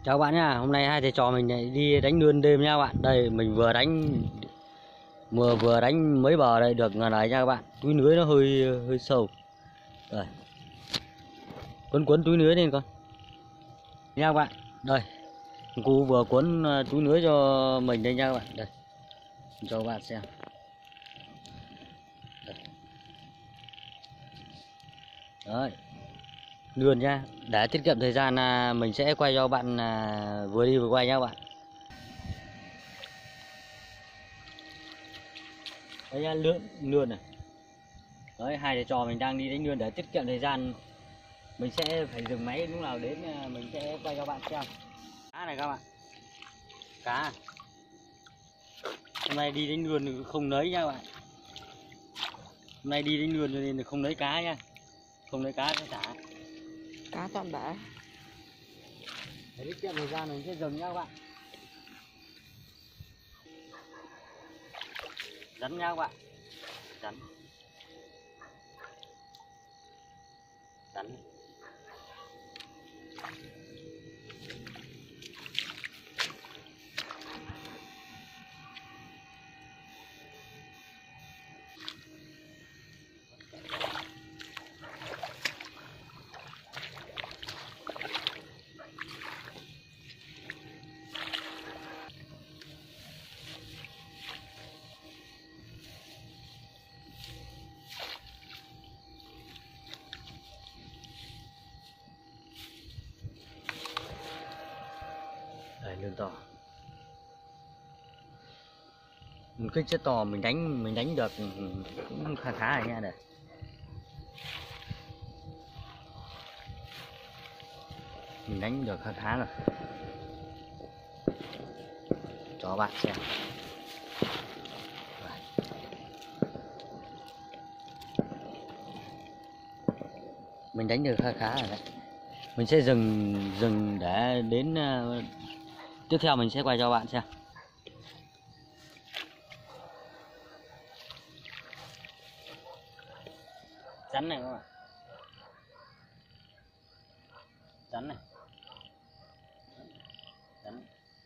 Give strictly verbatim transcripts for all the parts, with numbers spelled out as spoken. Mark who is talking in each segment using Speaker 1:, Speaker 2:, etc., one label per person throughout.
Speaker 1: Chào bạn nha, hôm nay hai thầy trò mình lại đi đánh lươn đêm nha các bạn. Đây mình vừa đánh vừa vừa đánh mấy bờ đây được ngần này nha các bạn. Túi lưới nó hơi hơi sâu. Đây. Cuốn cuốn túi lưới lên con. Nha các bạn. Đây. Cô vừa cuốn túi lưới cho mình đây nha các bạn. Đây. Cho các bạn xem. Đây. Đấy. Lươn nha. Để tiết kiệm thời gian mình sẽ quay cho bạn vừa đi vừa quay nha các bạn. Đây nha, lươn lươn này. Đấy, hai thầy trò mình đang đi đánh lươn để tiết kiệm thời gian. Mình sẽ phải dừng máy lúc nào đến mình sẽ quay cho bạn xem. Cá này các bạn. Cá. Hôm nay đi đánh lươn không lấy nha các bạn. Hôm nay đi đánh lươn cho nên không lấy cá nha. Không lấy cá sẽ thả.
Speaker 2: Cá toàn bể.
Speaker 1: Để tiết kiệm thời gian mình sẽ dừng nha các bạn. Rắn nha các bạn. Rắn. Rắn. Đây, lươn to. Một kích rất to, mình đánh mình đánh được cũng khá khá rồi nha. Đây. Mình đánh được khá khá rồi. Cho bạn xem. Đây. Mình đánh được khá khá rồi đấy. Mình sẽ dừng dừng để đến uh, tiếp theo mình sẽ quay cho bạn xem. Rắn này các bạn. Rắn này. Rắn.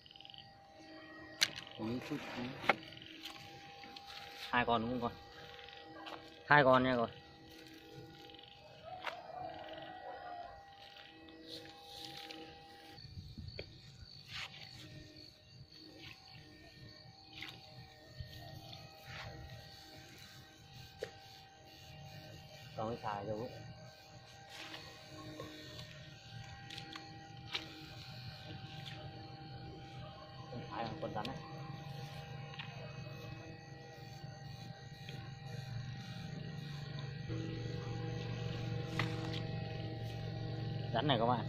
Speaker 1: Chút. Hai con đúng không con? Hai con nha con. Con cái xài đâu ấy. Con thái là con rắn này. Rắn này các bạn.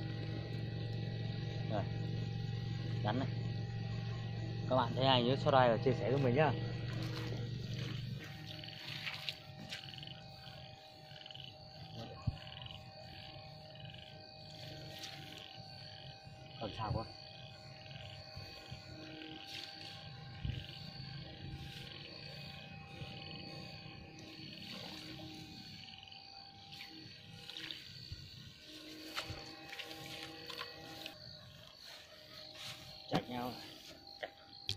Speaker 1: Rồi. Rắn này. Các bạn thấy hay nhớ subscribe và chia sẻ với mình nhá. Còn sao quá. Chạch nhau. Chạch.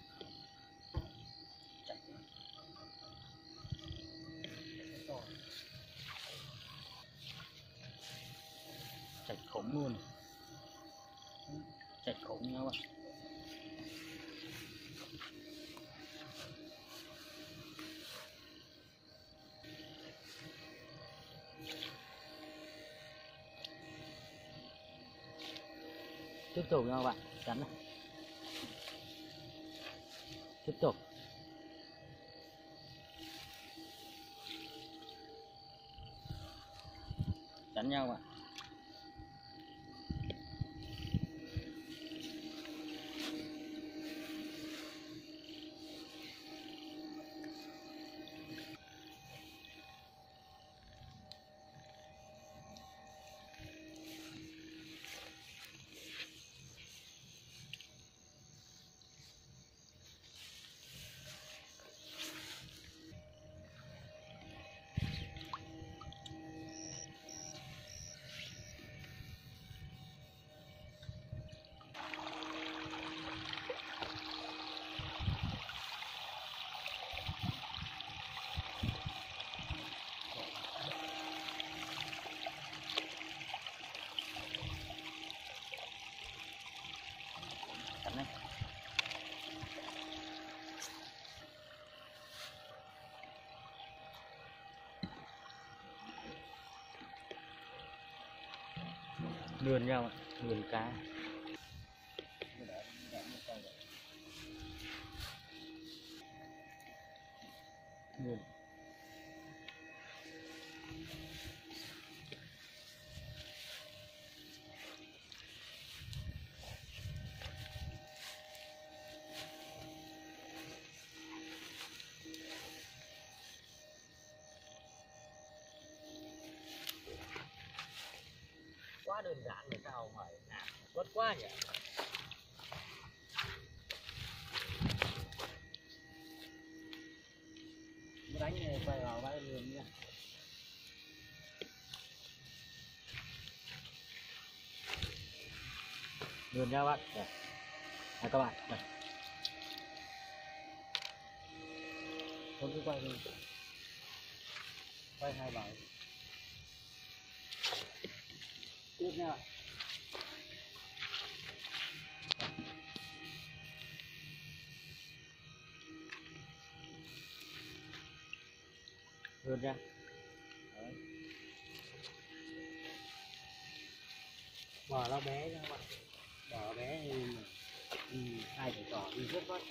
Speaker 1: Chạch. Chạch khủng luôn. Chạch khủng nhau ạ. Tiếp tục nha các bạn. Rắn này. Tiếp tục. Rắn nhau bạn. lươn nhau ạ, lươn cá. Lươn. Quá đơn giản mà sao phải làm vất quá nhỉ. Đánh này quay vào bãi lươn nha. Lươn nha bạn. Đây. Đây các bạn. Đây. Tôi cứ quay đi. Quay hai bài. Tiếp nha bạn. Lươn nha. Đấy. Bò nó bé nha các bạn. Bò bé thì ừ, hai cái cỏ đi rất vất.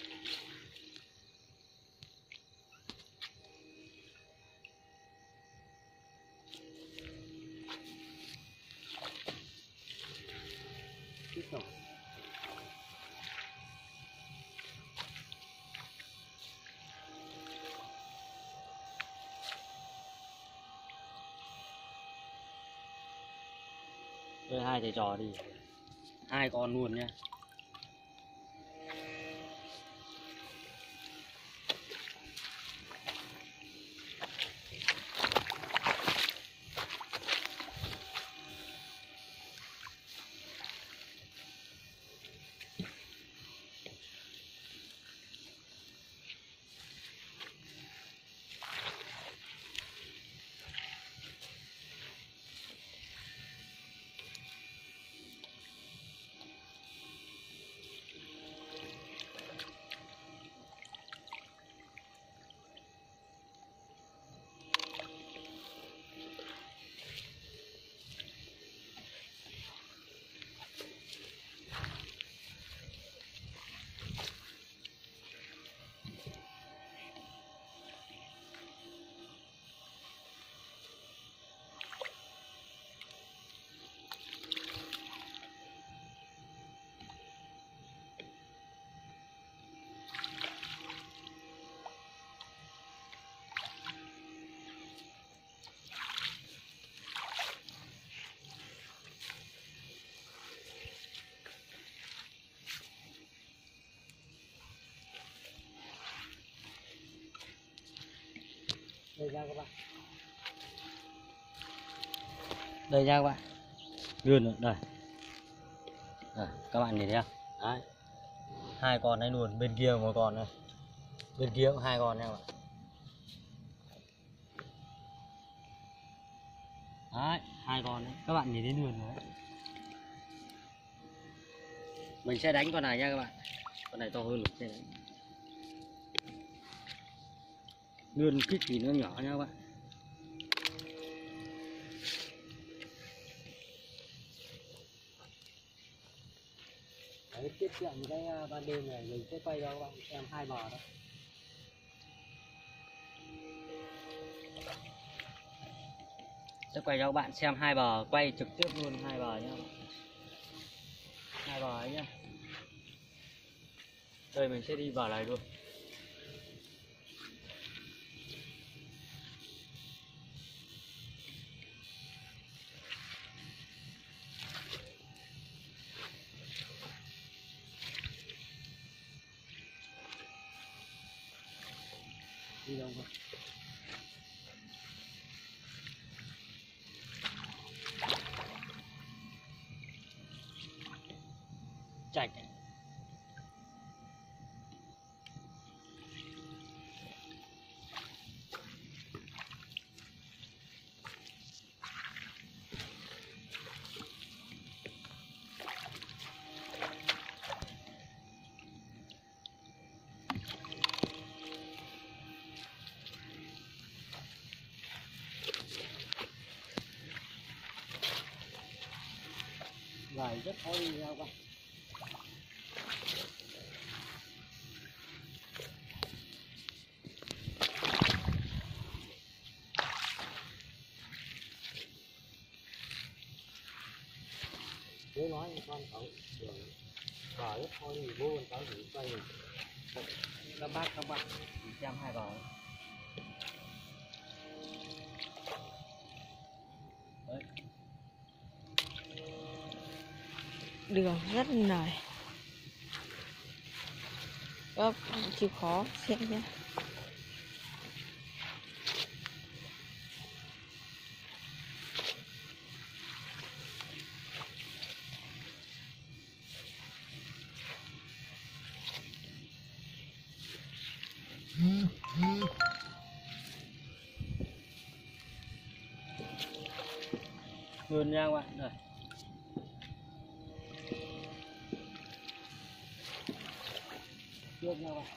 Speaker 1: Tiếp tục. Đây hai thầy trò đi, hai con luôn nha. Đây ra các bạn. Đây nha các bạn. Lươn rồi, đây. Đây, các bạn nhìn thấy không? Đấy. Hai con đấy luôn, bên kia một con này. Bên kia cũng hai con nha các bạn. Đấy, hai con đấy. Các bạn nhìn thấy lươn rồi đấy. Mình sẽ đánh con này nha các bạn. Con này to hơn mình sẽ đánh. Lươn kích thì nó nhỏ nha các bạn. Đấy, tiết kiệm cái ban đêm này mình sẽ quay cho các bạn xem hai bò đó. Sẽ quay cho các bạn xem hai bò, quay trực tiếp luôn hai bò nhá. Hai bò ấy nhá. Đây mình sẽ đi vào này luôn. Đi đâu không? Chạch. đời rất khó đi nha các bạn. Nếu nói con cậu đường bờ rất khó đi, bố con cậu thì quay các bác các bạn xem hai bờ. Đấy.
Speaker 2: Đường rất nời. Ơ, chịu khó xem nhé.
Speaker 1: Vườn nha các bạn. Đây. Trước nha các bạn.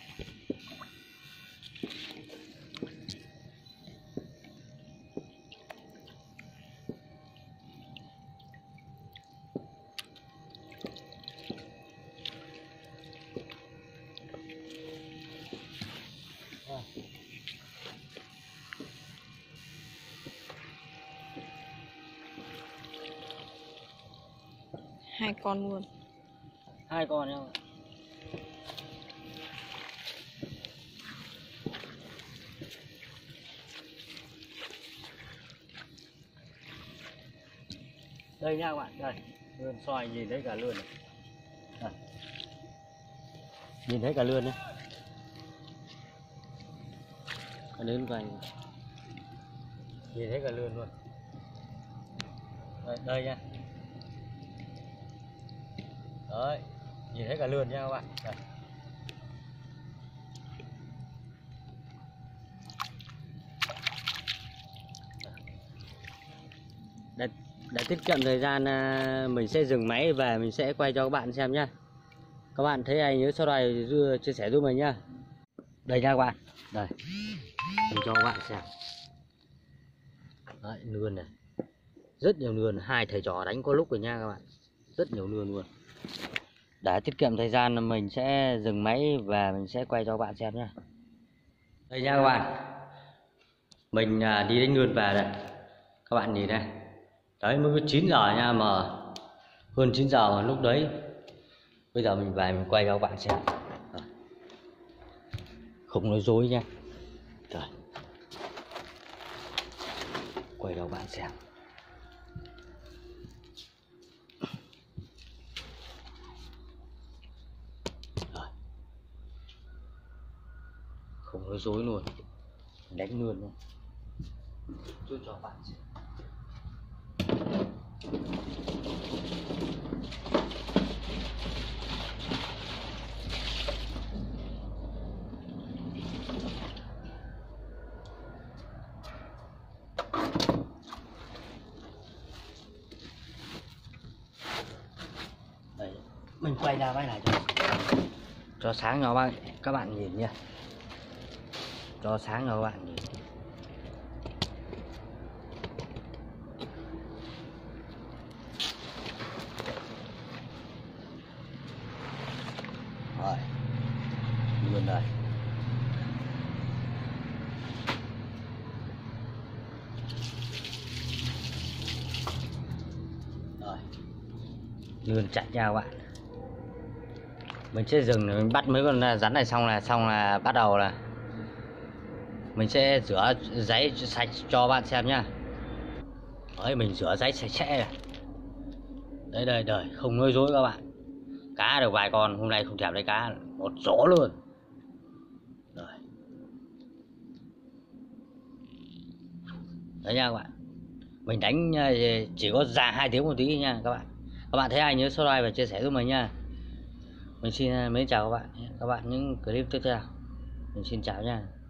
Speaker 2: Hai con luôn.
Speaker 1: Hai con nha các bạn. Đây nha các bạn, đây lươn xoài nhìn thấy cả lươn này. Đây. Nhìn thấy cả lươn đấy. Đến quay nhìn thấy cả lươn luôn. Đây, đây nha. Đấy, nhìn thấy cả lươn nha các bạn. Đây. Để, để tiết kiệm thời gian mình sẽ dừng máy và mình sẽ quay cho các bạn xem nhá. Các bạn thấy hay nhớ subscribe chia sẻ giúp mình nhá. Đây nha các bạn. Đây. Mình cho các bạn xem. Đấy, lươn này. Rất nhiều lươn, hai thầy trò đánh có lúc rồi nha các bạn. Rất nhiều lươn luôn. Để tiết kiệm thời gian mình sẽ dừng máy và mình sẽ quay cho các bạn xem nhá. Đây nha các bạn. Mình đi đánh lươn về đây. Các bạn nhìn đây. Đấy mới có chín giờ nha, mà hơn chín giờ mà lúc đấy. Bây giờ mình về mình quay cho các bạn xem. Rồi. Không nói dối nha. Rồi. Quay cho các bạn xem. Rồi. Không nói dối luôn. Đánh luôn luôn. Tôi cho các bạn xem. Đây, mình quay ra cái này cho cho sáng cho bạn các bạn nhìn nha, cho sáng cho các bạn nhìn. Rồi luôn đây. Rồi lươn chặt nha các bạn. Mình sẽ dừng mình bắt mấy con rắn này xong là xong là bắt đầu là mình sẽ rửa giấy sạch cho bạn xem nhá. Đấy, mình rửa giấy sạch sẽ này. Đây đây đời không nói dối các bạn. Cá được vài con, hôm nay không thèm lấy cá, một rổ luôn. Rồi. Đấy nha các bạn. Mình đánh chỉ có dài hai tiếng một tí nha các bạn. Các bạn thấy ai nhớ subscribe và chia sẻ giúp mình nha. Mình xin mến chào các bạn. Các bạn những clip tiếp theo. Mình xin chào nha.